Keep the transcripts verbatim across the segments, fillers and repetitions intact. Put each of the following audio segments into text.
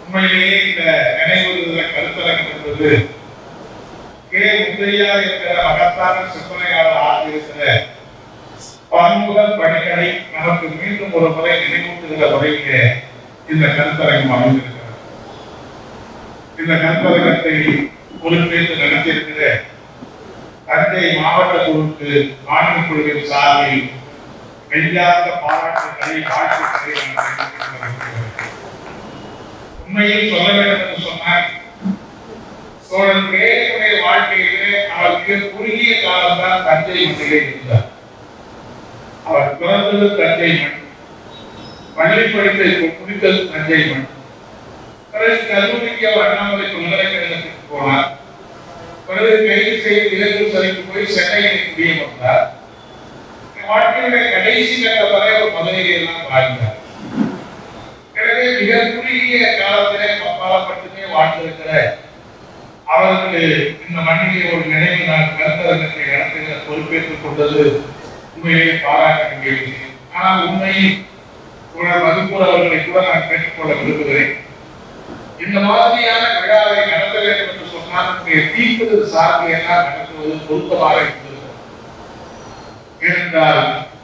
உண்மையிலேயே இந்த நினைவு கருத்தரங்கம் என்பது கே முத்தையா என்கிற மகத்தான சிந்தனையாளர் ஆகியிருக்கிற பன்முக பணிகளை நமக்கு மீண்டும் ஒரு முறை நினைவூட்டுகிற வகையிலே இந்த கருத்தரங்கம் அமைந்திருக்கிறது. இந்த கருத்தரங்கத்தை பொறுப்பேற்று நடத்தியிருக்கிற தஞ்சை மாவட்ட குழுக்கு மாநில குழுவின் சார்பில் மெய்யார்ந்த பாராட்டுகளை வாழ்த்துக்களை உண்மையில் சொல்ல வேண்டும் என்று சொன்னார். சோழன் கேளுடைய வாழ்க்கையிலே அவர் மிக குறுகிய காலம்தான் தஞ்சை மண்ணிலே இருந்தார். அவர் பிறந்தது தஞ்சை மண், பள்ளி படிப்பை முடித்தது தஞ்சை மண். பிறகு கல்லூரிக்கு அவர் அண்ணாமலை பல்கலைக்கழகத்துக்கு போனார். பிறகு கைது செய்து இலங்கை சிறைக்கு போய் சென்னையில் குடியமர்ந்தார். வாழ்க்கையுடைய கடைசி கட்ட வரை ஒரு மதுரையை எல்லாம் வாழ்ந்தார். எனவே மிக குறுகிய காலத்திலே கப்பாலப்பட்டுமே வாழ்ந்திருக்கிற அவருக்கு இந்த மண்ணிலே ஒரு நினைவு நான் கருத்தரங்கத்தை நடத்துகிற பொறுப்பேற்றுக் கொண்டது உண்மையிலே பாராட்ட வேண்டிய விஷயம். ஆனால் உண்மையில் மதுக்கூர் அவர்களை கூட நான் கேட்டுக்கொள்ள விரும்புகிறேன். இந்த மாதிரியான விழாவை நடத்த வேண்டும் என்று சொன்னால் தீர்ப்பது சார்பு எல்லாம் நடத்துவது பொருத்தமாக இருந்தது. இருந்தால்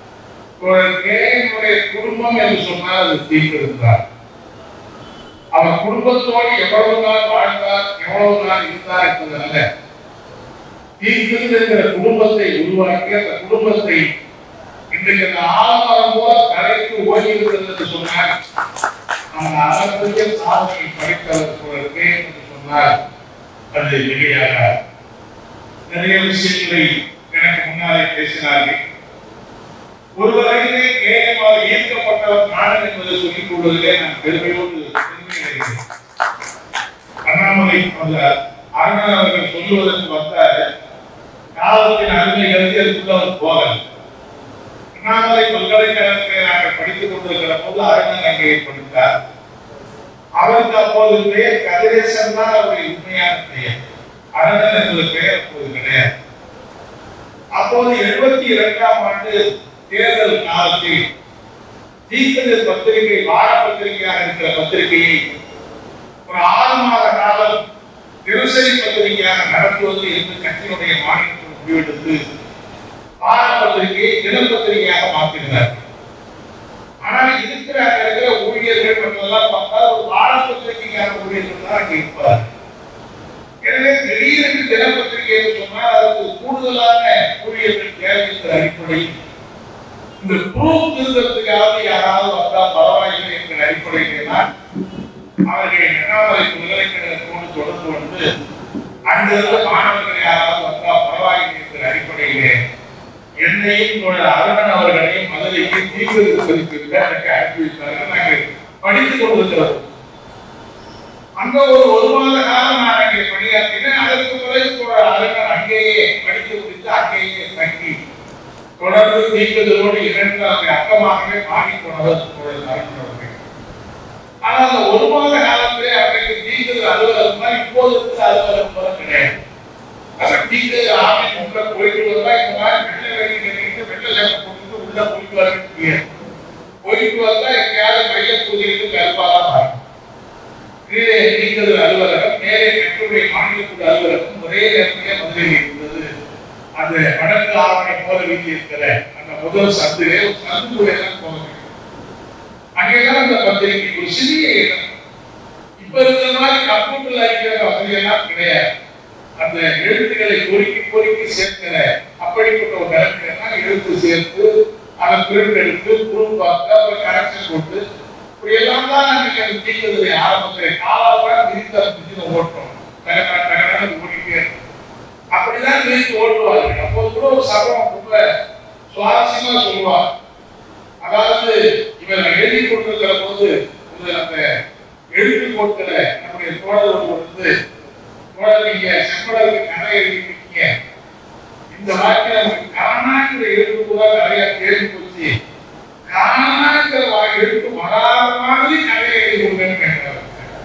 குடும்பம் என்று சொன்னால் அது தீர்த்திருந்தார். அவர் குடும்பத்தோடு எவ்வளவு நாள் வாழ்ந்தார், எவ்வளவு நாள் இருந்தார் என்பதல்ல, தீர்த்திருக்கிற குடும்பத்தை உருவாக்கி அந்த குடும்பத்தை இன்றைக்கு அந்த ஆலமரம் போல கரைக்கு ஓடியிருக்கிறது என்று சொன்னார். அந்த அளவுக்கு சாதனை படைத்தவர் என்று சொன்னார். அது மிகையாக நிறைய விஷயங்களை எனக்கு முன்னாலே பேசினார்கள். ஒரு வகையிலே கேயமாக ஈர்க்கப்பட்டவர் நாடன் என்பதை சொல்லிக் கொள்வதிலே நான் பெருமையோடு பெருமை அண்ணாமலை அருணன் அவர்கள் சொல்லுவதற்கு வந்தார். காலத்தின் அருமை கருதி அதுக்குள்ள அவர் போகல். அண்ணாமலை பல்கலைக்கழகத்தை நாங்கள் படித்துக் கொண்டிருக்கிற போது அருணன் அங்கே படித்தார். அவருக்கு அப்போது பெயர் கதிரேசன் தான் அவருடைய உண்மையான பெயர். அருணன் என்பது பெயர் அப்போது கிடையாது. அப்போது எழுபத்தி இரண்டாம் ஆண்டு தேர்தல் காலத்தில் தீர்க்கதர் பத்திரிகை வார பத்திரிகையாக இருக்கிற பத்திரிகையை ஒரு ஆறு மாத காலம் தினசரி பத்திரிகையாக நடத்துவது என்று கட்சியினுடைய மாநிலத்தில் முடிவெடுத்து வார பத்திரிகையை தினப்பத்திரிகையாக மாற்றினார். ஆனால் இருக்கிற இருக்கிற ஊழியர்கள் மற்றெல்லாம் பார்த்தா ஒரு வார பத்திரிகைக்கான ஊழியர்கள் தான் அங்கே இருப்பார். எனவே திடீரென்று தினப்பத்திரிகை என்று சொன்னால் அதற்கு கூடுதலான ஊழியர்கள் தேவை என்ற அடிப்படையில் இந்த ப்ரூஃப் திருத்தத்துக்காக யாராவது வந்தால் பரவாயில்லை என்ற அடிப்படையில் தான் அவர்கள் அண்ணாமலை பல்கலைக்கழகத்தோடு தொடர்பு வந்து அங்கிருந்து மாணவர்கள் யாராவது வந்தால் பரவாயில்லை என்ற அடிப்படையிலே என்னையும் அருணன் அவர்களையும் மதுரைக்கு தீவிரத்திற்கு எனக்கு அனுப்பி வைத்தார்கள். நாங்கள் படித்துக் கொண்டிருக்கிறோம். அங்க ஒரு ஒரு மாத காலம் நான் அங்கே பணியாற்றினேன். அதற்கு பிறகு அருணன் அங்கேயே படித்து முடித்து அங்கேயே தங்கி தொடர்ந்து தீர்ப்பதோடு இரண்டு அக்கமாகவே மாறி போனவர் அருணன் அவர்கள். ஆனால் அந்த ஒரு மாத காலத்திலே அவருக்கு தீர்ப்பது அலுவலகம் தான் இப்போது இருக்கிற அலுவலகம் போல கிடையாது. அந்த தீர்ப்பது ஆணையம் உள்ள போயிட்டு வந்தா இந்த மாதிரி வெள்ள வேலை கட்டிட்டு வெள்ள சேவை போட்டு உள்ள போயிட்டு வர முடியாது. போயிட்டு வந்தா எங்கேயாவது மைய பூஜைக்கு கருப்பாதான் மாறும். கீழே நீங்கிறது அலுவலகம், மேலே கட்டுரை மாநிலக்குழு அலுவலகம் ஒரே நேரத்திலே மதுரையில் இருந்தது. அந்த வடக்கு ஆவணை போல வீதி இருக்கிற அந்த முதல் சந்திலே ஒரு சந்துக்குள்ளே தான் போக வேண்டும். அங்கேதான் அந்த பத்திரிகை ஒரு சிறிய இடம். இப்ப இருக்கிற மாதிரி கம்ப்யூட்டர்ல இருக்கிற வசதியெல்லாம் கிடையாது. அந்த எழுத்துக்களை பொறுக்கி பொறுக்கி சேர்க்கிற அப்படிப்பட்ட ஒரு நிலத்திலாம் எழுத்து சேர்த்து அதை பிரிண்ட் எடுத்து குரூப் பார்த்து அப்புறம் கரெக்ஷன் போட்டு இப்படி எல்லாம் தான் நாங்கள் தீர்க்கிறது ஆரம்பத்தில் காலாவெல்லாம் விரித்து அந்த ஓட்டுறோம். தகன தகன ஓடிட்டே இருக்கும். அப்படிதான் விரித்து ஓட்டுவார்கள். அப்போது கூட ஒரு சபம் ரொம்ப சுவாரஸ்யமா சொல்லுவார். அதாவது இவர் எழுதி கொண்டிருக்கிற போது அந்த எழுத்து போட்டுற நம்முடைய தோழர் வந்து நீங்க செம்மலருக்கு கதை எழுதிருக்கீங்க, இந்த வார்த்தை நமக்கு காணாங்கிற எழுத்து கூட நிறைய கேள்வி போச்சு, காணாங்கிற எழுத்து வராத மாதிரி கதை எழுதி கொடுங்கன்னு கேட்டார்.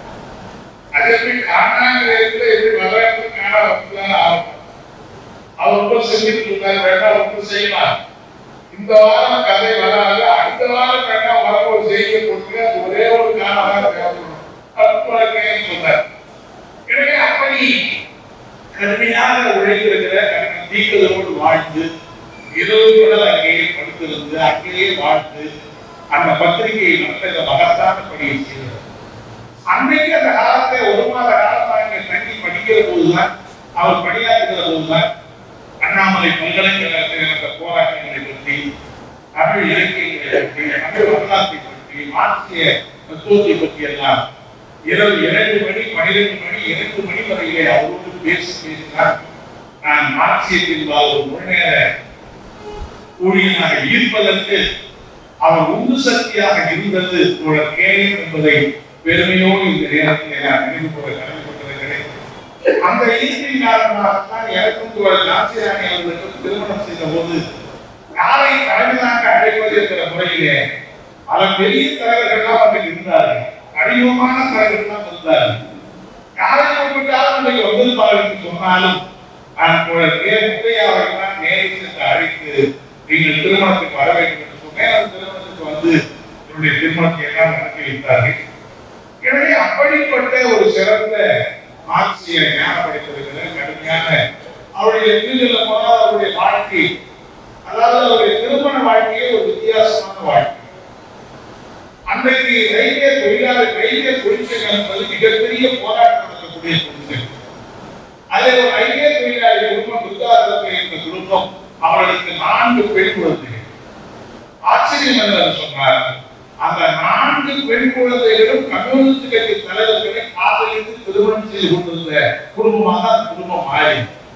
அதே மாதிரி காணாங்கிற எழுத்துல எப்படி வராது காண வந்துதான் ஆகும். அவர் ரொம்ப செஞ்சுட்டு இருக்காரு. வேண்டாம் ஒன்று செய்யலாம், இந்த வாரம் கதை வராது, அடுத்த வாரம் வேண்டாம் வர ஒரு செய்தியை கொடுத்து ஒரே ஒரு காணாதான் தேவைப்படும். சொல்றார். எனவே அப்படி கடுமையாக உழைத்திருக்கிற தீக்களோடு வாழ்ந்து இரவு அங்கேயே படுத்திருந்து அங்கேயே வாழ்ந்து அந்த பத்திரிகையை நடத்த மகத்தான பணியை செய்தார். அன்றைக்கு அந்த காலத்தை ஒரு மாத காலமாக இங்கே தங்கி படிக்கிற போதுதான், அவர் பணியாற்றுகிற போதுதான் அண்ணாமலை பல்கலைக்கழகத்தில் நடந்த போராட்டங்களை பற்றி, தமிழ் இலக்கியங்களை பற்றி, தமிழ் வரலாற்றை பற்றி, மார்க்சிய தத்துவத்தை பற்றி எல்லாம் இரவு இரண்டு மணி பனிரெண்டு மணி இரண்டு மணி வரையிலே அவரோடு பேசி பேசினார். நான் மார்க்சியத்தின் ஒரு முழுநேர ஊழியனாக ஈர்ப்பதற்கு அவர் உந்து சக்தியாக இருந்தது கேள்வி என்பதை பெருமையோடு இந்த நேரத்தில் நான் நினைவு கூற கடமைப்பட்டிருக்கிறேன். அந்த ஈர்ப்பின் காரணமாகத்தான் எனக்கும் நாச்சிராணி அவர்களுக்கு திருமணம் செய்த போது யாரை தலைமையாக அழைப்பது என்கிற முறையிலே பல பெரிய தலைவர்கள்லாம் அன்றைக்கு இருந்தார்கள், அறிமுகமான தலைவர்கள்லாம் இருந்தார்கள். யாரை கூப்பிட்டாலும் அன்றைக்கு வந்திருப்பார்கள் சொன்னாலும் நான் முத்தையாவர்கள்லாம் நேரில் சென்று அழைத்து நீங்கள் திருமணத்துக்கு வர வேண்டும் என்று சொன்னேன். அந்த திருமணத்துக்கு வந்து என்னுடைய திருமணத்தை எல்லாம் நடத்தி வைத்தார்கள். எனவே அப்படிப்பட்ட ஒரு சிறந்த மார்க்சிய ஞான படித்திருக்கிற கடுமையான அவருடைய வீடுல போனால் அவருடைய வாழ்க்கை, அதாவது அவருடைய திருமண வாழ்க்கையே ஒரு வித்தியாசமான வாழ்க்கை. அன்றைக்கு ரயில்வே தொழிலாளர் ரயில்வே தொழிற்சங்கம் என்பது மிகப்பெரிய போராட்டம் நடத்தக்கூடிய தொழிற்சங்கம். அதில் ஒரு ரயில்வே தொழிலாளி குடும்பம் புத்தாரத்தை என்ற குடும்பம், அவர்களுக்கு நான்கு பெண் குழந்தைகள். ஆச்சரியம் என்று சொன்னார், அந்த நான்கு பெண் குழந்தைகளும் கம்யூனிஸ்ட் கட்சி தலைவர்களை காதலித்து திருமணம் செய்து கொண்டிருந்த குடும்பமாக அந்த குடும்பம் மாறி,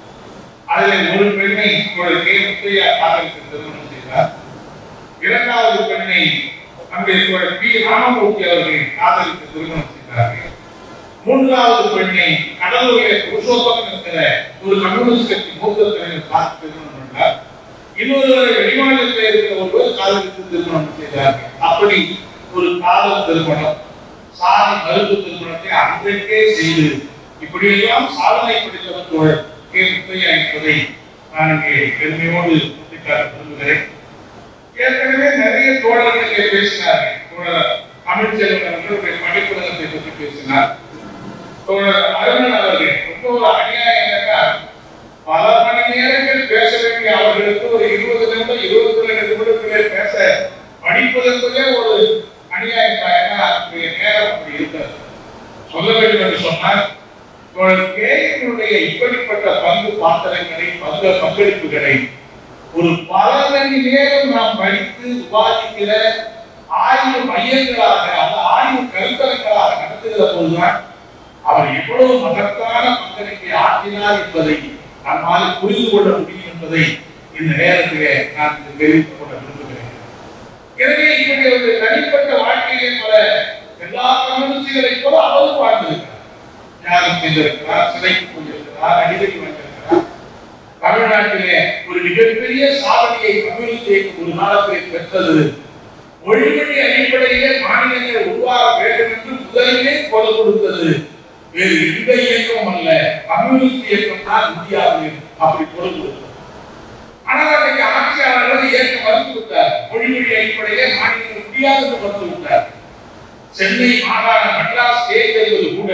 அதில் ஒரு பெண்ணை கே முத்தையா காதலித்து திருமணம் செய்தார். இரண்டாவது பெண்ணை நம்முடைய பி ராமமூர்த்தி அவர்கள் காதலித்து திருமணம் செய்தார்கள். மூன்றாவது பெண்ணை கடலூரில் புருஷோத்தமன் என்கிற ஒரு கம்யூனிஸ்ட் கட்சி மூத்த தலைவர் பார்த்து திருமணம் பண்ணார். இன்னொருவரை வெளிமாநிலத்தில் இருக்கிற ஒருவர் காதலித்து திருமணம் செய்தார்கள். அப்படி ஒரு காதல் திருமணம், சாதி மறுப்பு திருமணத்தை அன்றைக்கே செய்து இப்படியெல்லாம் சாதனை படித்தவர் கே முத்தையா என்பதை நான் இங்கே பெருமையோடு சுட்டிக்காட்ட விரும்புகிறேன். ஏற்கனவே நிறைய தோழர்கள் பேசினார்கள். தோழர் தமிழ்ச்செல்வன் அவர்களுடைய படிப்புலகத்தை பற்றி பேசினார். தோழர் அருணன் அவர்கள் ரொம்ப ஒரு அநியாயம் என்னன்னா, பல மணி நேரங்கள் பேச வேண்டிய அவர்களுக்கு ஒரு இருபது நிமிடம் இருபத்தி ரெண்டு நிமிடத்திலே பேச படிப்பதற்குள்ளே ஒரு அநியாயம் நேரம் அப்படி இருக்காது. சொல்ல வேண்டும் என்று சொன்னால், கேள்வியினுடைய இப்படிப்பட்ட பங்கு பாத்திரங்களை பங்கு பங்களிப்புகளை ஒரு பல மணி நேரம் நாம் படித்து விவாதிக்கிற ஆய்வு மையங்களாக அந்த ஆய்வு கருத்தரங்களாக நடத்துகிற போதுதான் அவர் எவ்வளவு மகத்தான பங்களிப்பை ஆற்றினார் என்பதை நம்மால் புரிந்து கொள்ள முடியும் என்பதை இந்த நேரத்திலே நான் தெரிவித்துக் கொள்ள விரும்புகிறேன். எனவே இப்படி ஒரு தனிப்பட்ட வாழ்க்கையை பல எல்லா கம்யூனிஸ்டுகளைப் போல அவரும் வாழ்ந்திருக்கிறார். தியாகம் செய்திருக்கிறார், சிறைக்கு போயிருக்கிறார், அடிக்கடி வந்திருக்கிறார். தமிழ்நாட்டிலே ஒரு மிகப்பெரிய சாதனையை கம்யூனிஸ்ட் இயக்கம் ஒரு நாளத்தில் பெற்றது. மொழிவழி அடிப்படையிலே மாநிலங்கள் உருவாக வேண்டும் என்று முதலிலே குரல் கொடுத்தது வேறு எந்த இயக்கம் அல்ல, கம்யூனிஸ்ட் இயக்கம் தான் இந்தியாவில் அப்படி குரல் கொடுத்தது. ஆனால் அன்றைக்கு ஆட்சியாளர்கள் இயக்க மறுத்து விட்டார். மொழிவழி அடிப்படையிலே மாநிலங்கள் முடியாது என்று மறுத்து விட்டார். சென்னை மாகாண மெட்ராஸ் ஸ்டேட் என்பது கூட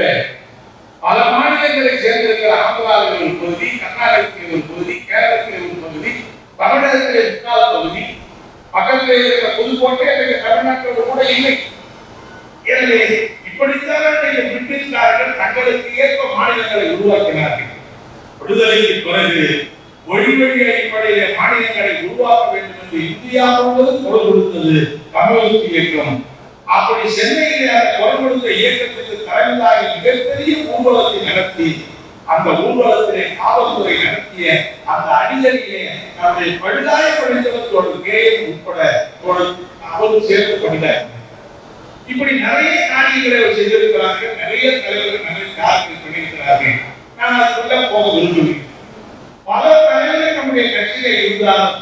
பல மாநிலங்களை சேர்ந்திருக்கிற ஆந்திராவில் ஒரு பகுதி, கர்நாடகத்தில் ஒரு பகுதி, கேரளத்தில் ஒரு பகுதி, தமிழகத்தில் முக்கால் பகுதி, பக்கத்தில் இருக்கிற புதுக்கோட்டை தமிழ்நாட்டில் கூட இல்லை. எனவே இப்படித்தான் பிரிட்டிஷ்காரர்கள் தங்களுக்கு ஏற்ப மாநிலங்களை உருவாக்கினார்கள். விடுதலைக்கு பிறகு மொழிவழி அடிப்படையில மாநிலங்களை உருவாக்க வேண்டும் என்று இந்தியா முழுவதும் குரல் கொடுத்தது கம்யூனிஸ்ட் இயக்கம். அப்படி சென்னையிலே அந்த குரல் கொடுத்த இயக்கத்துக்கு தலைமையாக மிகப்பெரிய ஊர்வலத்தை நடத்தி அந்த ஊர்வலத்திலே காவல்துறை நடத்திய அந்த அடிதடியிலே நம்முடைய படுகாய படித்தவர்களோட கேயம் உட்பட அவரும் சேர்த்து படித்தார். இப்படி நிறைய காரியங்களை செய்திருக்கிறார்கள். நிறைய தலைவர்கள் நிறைய காரியங்கள் பண்ணியிருக்கிறார்கள். நான் அதுக்குள்ள போக விரும்புகிறேன். பல தலைவர்கள் நம்முடைய கட்சியில இருந்தாலும்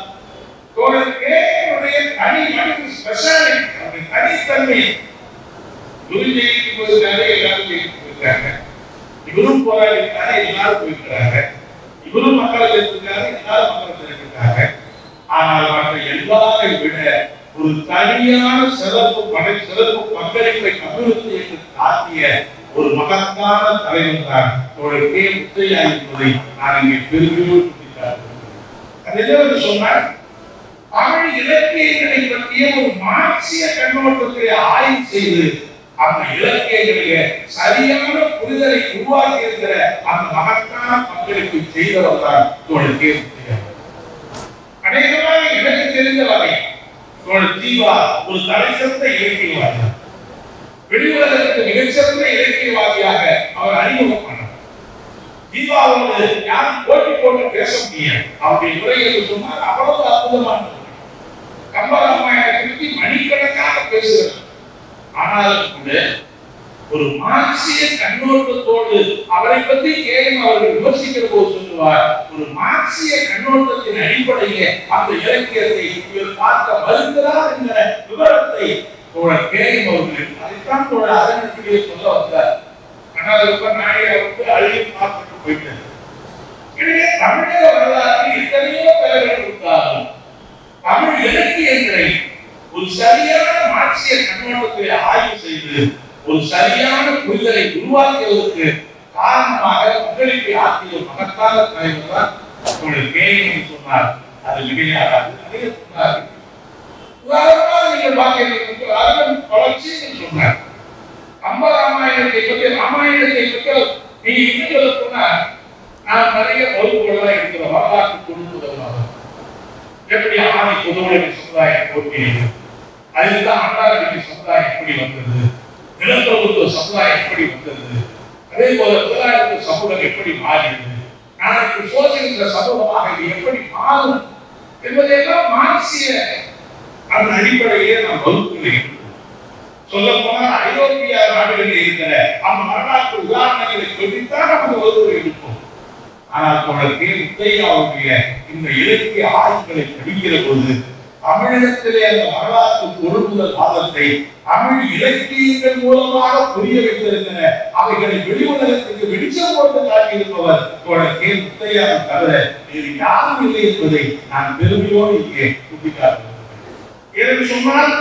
தனி மனித ஸ்பெஷாலிட்டி தனித்தன்மை ஜெயிக்கு போயிருக்காரு, எல்லாரும் ஜெயிக்கு போயிருக்காங்க. இவரும் போராடிட்டாரு, எல்லாரும் போயிருக்கிறாங்க. இவரும் மக்களை சேர்த்திருக்காரு, எல்லாரும் மக்களை சேர்த்திருக்காங்க. ஆனால் மற்ற எல்லாரை விட ஒரு தனியான சிறப்பு படை சிறப்பு பங்களிப்பை கம்யூனிஸ்ட் ஆற்றிய ஒரு மகத்தான தலைவர் தான் தோழர் கே முத்தையா என்பதை நான் இங்கே பெருமையோடு சுட்டிக்காட்டுகிறேன். சொன்னார், தமிழ் இலக்கியங்களை பற்றிய ஒரு மார்க்சிய கண்ணோட்டத்தை ஆய்வு செய்து அந்த இலக்கியங்களிலே சரியான புரிதலை உருவாக்கி இருக்கிற அந்த மகத்தான பங்களிப்பு செய்தவர் தான் தோழர் கே முத்தையா. அநேகமாக எனக்கு தெரிந்த வரை தோழர் தீபா ஒரு தலைசிறந்த இலக்கியவாதி, வெளியுலகத்துக்கு மிகச்சிறந்த இலக்கியவாதியாக அவர் அறிமுகமானார். தீபாவோடு யாரும் போட்டி போட்டு பேச முடியாது. அவருடைய உரை என்று சொன்னால் அவ்வளவு அற்புதமானது. கம்பராமாயணத்தை பற்றி மணிக்கணக்காக பேசுகிறார். ஆனாலும் கூட ஒரு மார்க்சிய கண்ணோட்டத்தோடு அவரை பற்றி கேளும் அவர்கள் விமர்சிக்கிற போது சொல்லுவார், ஒரு மார்க்சிய கண்ணோட்டத்தின் அடிப்படையிலே அந்த இலக்கியத்தை இவர் பார்க்க மறுக்கிறார் என்ற விவரத்தை தோழர் கேளும் அவர்கள் அதைத்தான் தோழர் அதனுடைய சொல்ல வந்தார். ஆனால் நாயகருக்கு அழுகி பார்த்துட்டு போயிட்டார். எனவே தமிழக வரலாற்றில் எத்தனையோ பெயர்கள் கொடுத்தாலும் தமிழ் இலக்கியங்களை ஒரு சரியான மார்க்சிய கண்ணோட்டத்தை ஆய்வு செய்து ஒரு சரியான புரிதலை உருவாக்குவதற்கு காரணமாக பங்களிப்பை ஆற்றிய மகத்தான தலைவர் தான் தோழர் கேளும் சொன்னார். அது மிகையாகாது. அதே சொன்னார். உதாரணமாக நீங்கள் பார்க்கிறீர்கள், வளர்ச்சி சொன்னார். கம்பராமாயணத்தை பற்றி ராமாயணத்தை பற்றி நீங்க இன்னும் சொன்னா நான் நிறைய வகுப்புகள்லாம் இருக்கிற வரலாற்று தொழில்நுட்பமாக எப்படி ஆணை பொதுவுடைமை சமுதாயம் போட்டியது, அதுதான் அண்ணாதிபதி சமுதாயம் எப்படி வந்தது, நிலப்பிரபுத்துவ சமுதாயம் எப்படி வந்தது, அதே போல முதலாளித்துவ சமூகம் எப்படி மாறியது, நாளைக்கு சோசியலிச சமூகமாக இது எப்படி மாறும் என்பதையெல்லாம் மார்க்சிய அந்த அடிப்படையிலே நாம் வகுப்புகளை சொல்ல போனால் ஐரோப்பிய நாடுகளில் இருக்கிற அந்த வரலாற்று உதாரணங்களை சொல்லித்தான் நமக்கு வகுப்புகளை எடுப்போம். ஆனால் தோழர் கே முத்தையாவுடைய இந்த இலக்கிய ஆய்வுகளை படிக்கிற போது தமிழகத்திலே அந்த வரலாற்று பொருள்முதல் வாதத்தை தமிழ் இலக்கியங்கள் மூலமாக புரிய வைத்திருக்கிற அவைகளை வெளியுலகத்திற்கு வெளிச்சம் போட்டு காட்டியிருப்பவர் தோழர் கே முத்தையா தவிர இது யாரும் இல்லை என்பதை நான் பெருமையோடு இங்கே சுட்டிக்காட்டுகிறேன். என்று சொன்னால்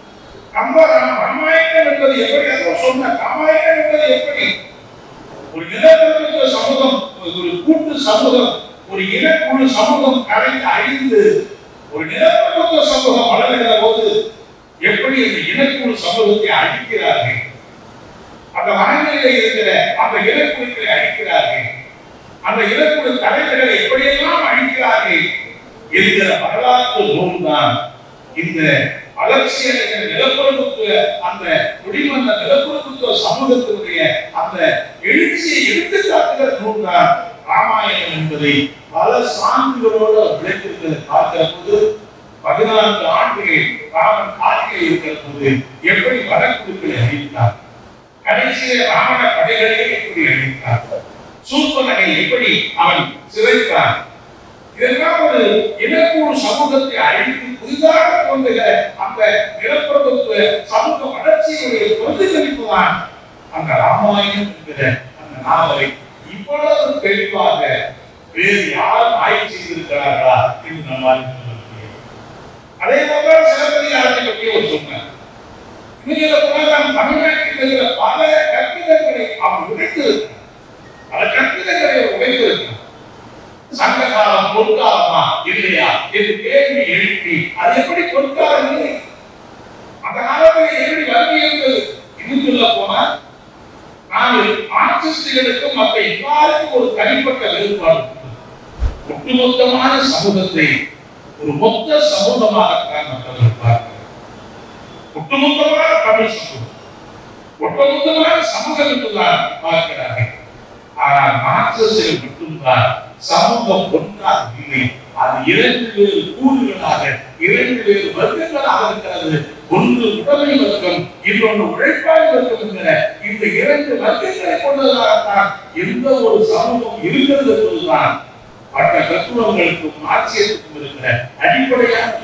ராமாயணம் என்பது எப்படி சொன்ன ராமாயணம் என்பது எப்படி ஒரு நிலப்பரப்பு சமூகம், ஒரு கூட்டு சமூகம், ஒரு இனக்குழு சமூகம் கரைந்து அழிந்து ஒரு நிலப்பரப்பு சமூகம் வளர்கிற போது எப்படி அந்த இனக்குழு சமூகத்தை அழிக்கிறார்கள், அந்த வனங்களிலே இருக்கிற அந்த இனக்குழுக்களை அழிக்கிறார்கள், அந்த இனக்குழு தலைவர்களை எப்படியெல்லாம் அழிக்கிறார்கள் என்கிற வரலாற்று நூல் தான் இந்த வளர்ச்சியை நிலப்பரப்புத்துவ அந்த குடிமன்ற நிலப்பரப்புத்துவ சமூகத்தினுடைய அந்த எழுச்சியை எடுத்து காட்டுகிற நூல் தான் ராமாயணம் என்பதை பல சான்றுகளோடு விளைத்திருக்கிறது. பார்க்கிற போது பதினான்கு ஆண்டுகள் ராமன் காட்டில் இருக்கிற போது எப்படி வடக்குழுக்களை அழித்தார், கடைசியிலே ராவண படைகளை எப்படி அழித்தார், சூர்பனகை எப்படி அவன் சிதைத்தான், இதெல்லாம் ஒரு இனக்குழு சமூகத்தை அழித்து புதிதாக தோன்றுகிற அந்த நிலப்பரப்பு சமூக வளர்ச்சியுடைய பிரதிபலிப்பு தான் அந்த ராமாயணம் என்கிற அந்த நாவலை இவ்வளவு தெளிவாக வேறு யாரும் ஆய்வு செய்திருக்கிறார்களா என்று நம்மால் சொல்ல முடியும். அதே போல சிலப்பதிகாரத்தை பற்றி ஒரு சொன்னார். இன்னும் தமிழ்நாட்டில் இருக்கிற பல கற்பிதங்களை அவன் உடைத்திருக்கிறார், பல கற்பிதங்களை உடைத்திருக்கிறார். சங்ககாலம் பொற்காலமா இல்லையா என்று கேள்வி எழுப்பி அது எப்படி பொற்காலம் இல்லை, அந்த காலத்தில் எப்படி வங்கி இருந்தது இன்னும் சொல்ல போனா நாங்கள் மார்க்சிஸ்டுகளுக்கும் மற்ற எல்லாருக்கும் ஒரு தனிப்பட்ட வேறுபாடு. ஒட்டுமொத்தமான சமூகத்தை ஒரு மொத்த சமூகமாகத்தான் மக்கள் பார்க்கிறார். ஒட்டுமொத்தமான தமிழ் சமூகம், ஒட்டுமொத்தமான சமூகம் என்றுதான் பார்க்கிறார்கள். ஆனால் மார்க்சிஸ்டுகள் மட்டும்தான் சமூகம் ஒன்றாக இல்லை, அது இரண்டு வேறு கூறுகளாக இரண்டு வேறு வர்க்கங்களாக இருக்கிறது. ஒன்று உடைமை வர்க்கம், இன்னொன்று உழைப்பாளி வர்க்கம் என்கிற இந்த இரண்டு வர்க்கங்களை கொண்டதாகத்தான் எந்த ஒரு சமூகம் இருக்கிறது என்பதுதான் மற்ற தத்துவங்களுக்கும் ஆட்சியத்துக்கும் இருக்கிற அடிப்படையான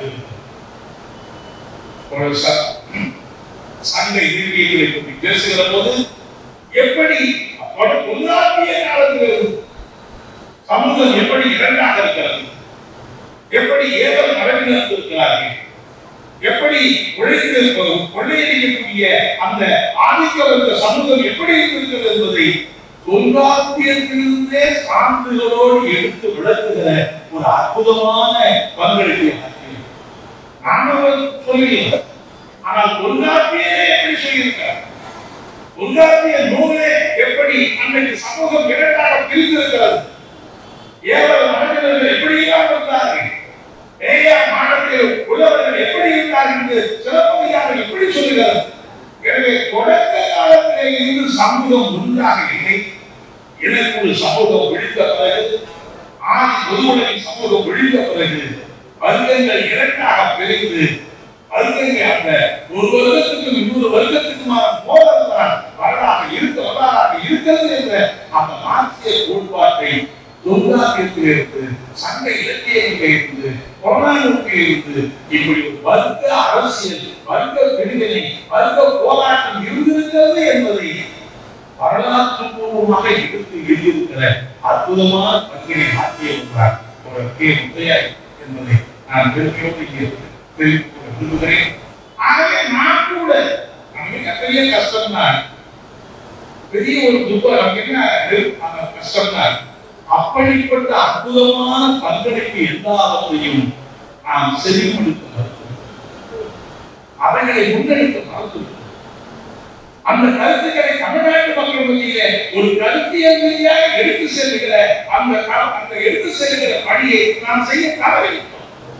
சங்க இலக்கியங்களை பற்றி பேசுகிற போது எப்படி தொல்காப்பிய காலத்தில் சமூகம் எப்படி இரண்டாக இருக்கிறது, எப்படி ஏவல் மரபினர் இருக்கிறார்கள், எப்படி உழைத்து கொள்ளையடிக்கக்கூடிய அந்த ஆதிக்க வர்க்க சமூகம் எப்படி இருக்கிறது என்பதை தொல்காப்பியத்திலிருந்தே சான்றுகளோடு எடுத்து விளக்குகிற ஒரு அற்புதமான பங்களிப்பு நாங்கள் சொல்லுகிறோம். ஆனால் தொல்காப்பியரே எப்படி சொல்லியிருக்கிறார்? தொல்காப்பிய நூலே எப்படி அன்றைக்கு சமூகம் இரண்டாக பிரிந்திருக்கிறது? ஏவல் மனிதர்கள் எப்படியாக இருந்தார்கள், ஏயா மாணவர்கள் உள்ளவர்கள் எப்படி இருந்தார்கள் என்று சிறப்பதிகாரம் எப்படி சொல்லுகிறது? எனவே தொடக்க காலத்திலே இருந்து சமூகம் ஒன்றாக இல்லை. எனக்கு ஒரு சமூகம் விழித்த பிறகு, ஆதி பொதுவுலகின் சமூகம் விழித்த பிறகு வர்க்கங்கள் இரண்டாக பிரிந்து வர்க்கங்கள் அந்த ஒரு வருடத்துக்கும் இன்னொரு வருடத்துக்குமான மோதல் தான் வரலாறு இருக்க வரலாறாக இருக்கிறது என்ற அந்த மார்க்சிய கோட்பாட்டை தொல்காப்பியத்தில் இருந்து, சங்க இலக்கியங்களில் இருந்து, புறநானூற்றில் இருந்து இப்படி ஒரு வர்க்க அரசியல், வர்க்க பிரிவினை, வர்க்க போராட்டம் இருந்திருக்கிறது என்பதை வரலாற்று பூர்வமாக எடுத்து எழுதியிருக்கிற அற்புதமான பங்கினை ஆற்றியிருக்கிறார் கே முத்தையா என்பதை நான் பெருமையோடு தெரிவித்துக் கொள்ள விரும்புகிறேன். ஆகவே நான் கூட நமக்கு கத்தறிய கஷ்டம் தான், பெரிய ஒரு துக்கம், நமக்கு என்ன கஷ்டம் தான். அப்படிப்பட்ட அற்புதமான பங்களிப்பு எல்லாவற்றையும் நாம் செறிவுபடுத்த மறுக்கிறோம், அவைகளை முன்னெடுக்க மறுக்கிறோம். அந்த கருத்துக்களை தமிழ்நாட்டு மக்கள் மத்தியிலே ஒரு கருத்தியல் ரீதியாக எடுத்து செல்கிற அந்த அந்த எடுத்து செல்கிற பணியை நாம் செய்ய தவறிவிட்டோம்.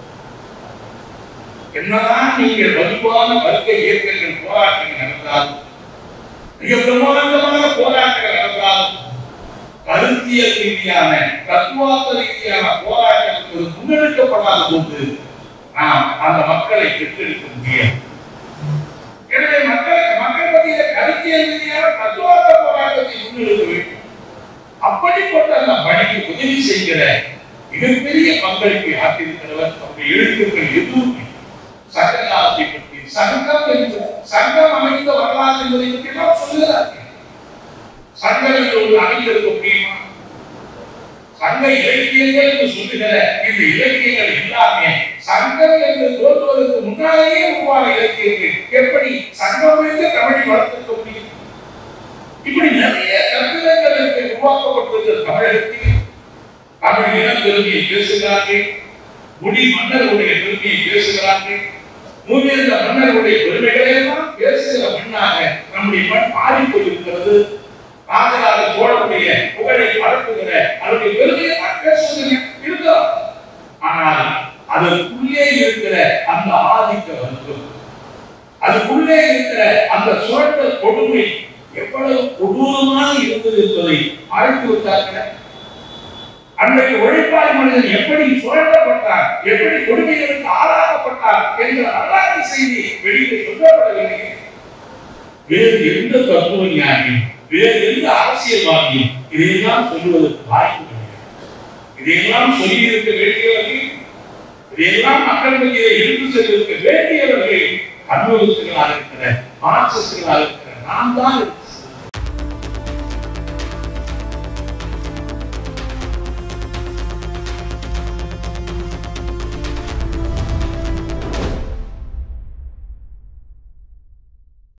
என்னதான் நீங்கள் வலுவான வர்க்க இயக்கங்கள் போராட்டங்கள் நடந்தாலும், மிக பிரமாண்டமான போராட்டங்கள் நடந்தாலும், கருத்தியல் ரீதியான தத்துவார்த்த ரீதியான போராட்டங்கள் முன்னெடுக்கப்படாத போது நாம் அந்த மக்களை பெற்றெடுக்க முடியாது. எனவே மக்கள் மக்கள் மத்தியில கருத்தியல் ரீதியான தத்துவார்த்த போராட்டத்தை முன்னெடுக்க வேண்டும். அப்படிப்பட்ட அந்த பணிக்கு உதவி செய்கிற மிகப்பெரிய பங்களிப்பை ஆற்றியிருக்கிறவர் அவருடைய எழுத்துக்கள் எதுவுமே சங்ககாலத்தை பற்றி, சங்கம் என்று சங்கம் அமைந்த வரலாறு என்பதை பற்றி எல்லாம் சொல்லுகிறார்கள். சங்கம் என்று ஒரு அமைந்திருக்க முடியுமா? சங்க இலக்கியங்கள் என்று சொல்லுகிற இந்த இலக்கியங்கள் எல்லாமே சங்கம் என்று தோன்றுவதற்கு முன்னாலேயே உருவான இலக்கியங்கள். எப்படி சங்கம் என்று தமிழை வளர்த்திருக்க முடியும்? இப்படி நிறைய கருத்துக்களுக்கு உருவாக்கப்பட்டிருக்கிற தமிழகத்தில் தமிழ் இனம் பெருமையை பேசுகிறார்கள், முடி மன்னர்களுடைய பெருமையை பேசுகிறார்கள், மூவேந்த மன்னர்களுடைய பெருமைகளை எல்லாம் பேசுகிற மண்ணாக நம்முடைய மண் மாறிக்கொண்டிருக்கிறது. ராஜராஜ சோழனுடைய புகழை பரப்புகிற அவருடைய பெருமையை தான் பேசுவதில் இருக்கிறோம். ஆனால் அதற்குள்ளே இருக்கிற அந்த ஆதிக்க வர்க்கம், அதுக்குள்ளே இருக்கிற அந்த சுரண்ட கொடுமை எவ்வளவு கொடூரமாக இருந்தது என்பதை ஆழ்த்தி விட்டார்கள். அன்றைக்கு உழைப்பாளி மனிதன் எப்படி சுரண்டப்பட்டார், எப்படி கொடுமைகளுக்கு ஆளாக்கப்பட்டார் என்ற வரலாற்று செய்தி வெளியே சொல்லப்படவில்லை. வேறு எந்த தத்துவ ஞானி, வேறு எந்த அரசியல்வாதியும் இதையெல்லாம் சொல்லுவதற்கு வாய்ப்பு கிடையாது. இதையெல்லாம் சொல்லி இருக்க வேண்டியவர்கள், இதையெல்லாம் மக்கள் மத்தியிலே எடுத்து செல்வதற்கு வேண்டியவர்கள் கம்யூனிஸ்டுகளாக இருக்கிற, மார்க்சிஸ்டுகளாக இருக்கிற நாம் தான்